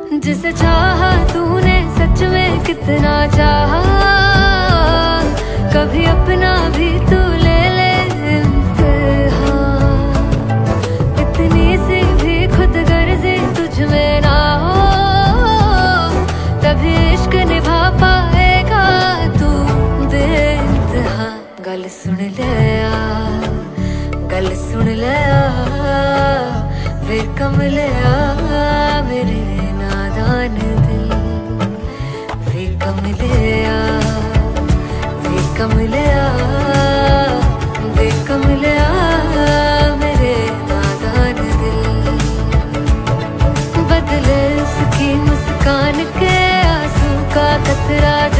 जिसे चाहा तूने सच में कितना चाहा, कभी अपना भी तू ले ले इम्तिहान। इतनी सी भी खुद गर्जी तुझ में ना हो, तभी इश्क निभा पाएगा तू बेइंतहा। गल सुन ले आ, गल सुन ले आ, वे कमले आ मेरे नादान दिल। वे कमले आ, वे कमले आ, वे कमले आ मेरे नादान दिल। बदले उसकी मुस्कान के आंसू का कतरा